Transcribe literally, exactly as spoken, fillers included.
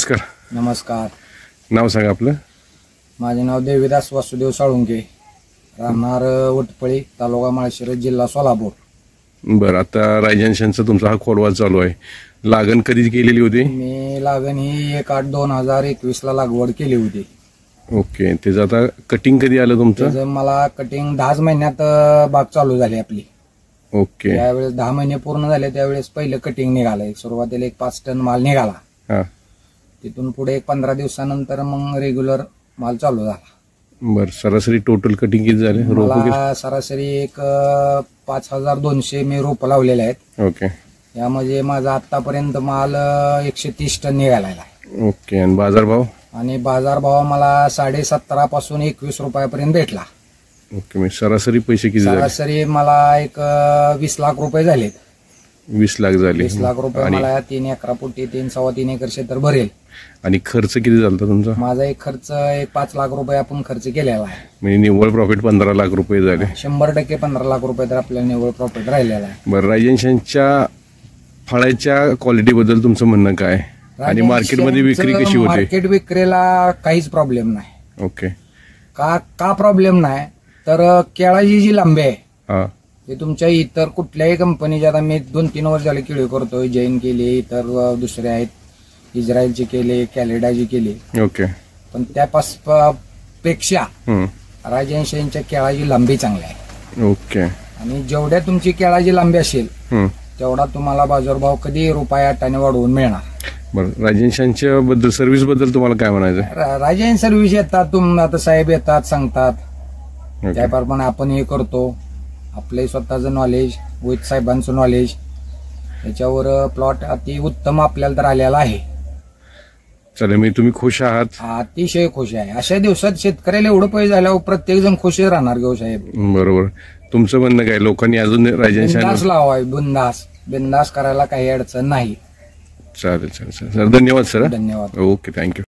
नमस्कार. नमस्कार. नाव सांगा आपलं. माझे नाव देवीदास वासुदेव साळुंके, राहणार वटपळी, तालुका माळशिरस, जिल्हा सोलापूर. बरं, आता रायजन्शनचा तुमचा हा खोडवा चालू आहे. लागण कधी केलेली होती? मी लागण ही एक आठ दोन हजार एकवीस ला लागवड केली होती. ओके. त्याचं आता कटिंग कधी आलं तुमचं? त्याचं मला कटिंग दहाच महिन्यात अ, बाग चालू झाली आपली. ओके. त्यावेळेस दहा महिने पूर्ण झाले त्यावेळेस पहिलं कटिंग निघालं. सुरुवातीला एक पाच टन माल निघाला. हा. तिथून पुढे एक पंधरा दिवसानंतर मग रेग्युलर माल चालू झाला. बरं, सरासरी टोटल कटिंग किती झाले? रोप मला सरासरी एक अ, पाच हजार दोनशे मी रोप लावलेले आहेत. ओके. यामध्ये माझा आतापर्यंत माल अ, एकशे तीस टन निघालेला आहे. ओके. आणि बाजारभाव? आणि बाजारभाव मला साडे सतरा पासून एकवीस रुपयापर्यंत भेटला. ओके. म्हणजे सरासरी पैसे किती झाले? सरासरी मला एक अ, वीस लाख रुपये झालेत. वीस लाख झाले. वीस लाख रुपये आणि मला तीन एकरा पोटी तीन सव्वा तीन एकर क्षेत्र भरेल. आणि खर्च किती झाला तुमचा? माझा एक खर्च एक पाच लाख रुपये आपण खर्च केलेला आहे. म्हणजे निव्वळ प्रॉफिट पंधरा लाख रुपये झाले. शंभर टक्के पंधरा लाख रुपये तर आपल्याला निव्वळ प्रॉफिट राहिलेला आहे. बरं, रायजन्शनच्या फळाच्या क्वालिटी बद्दल तुमचं म्हणणं काय? आणि मार्केटमध्ये विक्री कशी होते? मार्केट विक्रीला काहीच प्रॉब्लेम नाही. ओके. का का प्रॉब्लेम नाही तर केळाची जी लांबी आहे हा. ते तुमच्या इतर कुठल्याही कंपनीच्या, आता मी दोन तीन वर्ष झाले केळी करतोय, जैन केली, इतर अ, दुसरे आहेत, इस्रायलची केली, कॅलेडाची केली, ओके. पण त्यापास प- पेक्षा हम्म. राजहंसांच्या केळाची लांबी चांगली आहे. ओके. आणि जेवढ्या तुमची केळाची लांबी असेल हम्म. तेवढा तुम्हाला बाजारभाव कधी रुपया टाने वाढवून मिळणार. बरं, राजहंसांच्या बद्दल सर्व्हिस बद्दल तुम्हाला काय म्हणायचं? रा- राजहंस सर्व्हिस येतात, तुम आता साहेब येतात, सांगतात, ओके. त्याप्रमाणे आपण हे करतो. आपले स्वतःचं नॉलेज विथ साहेबांचं नॉलेज याच्यावर प्लॉट अति उत्तम आपल्याला तर आलेला आहे. चला, मी तुम्ही खुश आहात? अतिशय खुश आहे. अशा दिवसात शेतकऱ्याला एवढं पैसे झाल्यावर प्रत्येक जण खुश राहणार घेऊ साहेब. बरोबर. तुमचं म्हणणं काय? लोकांनी अजून बिंदास राजहंस लावाय, बिंदास बिंदास करायला काही अडचण नाही. चालेल चालेल सर. धन्यवाद सर. धन्यवाद. Okay, thank you.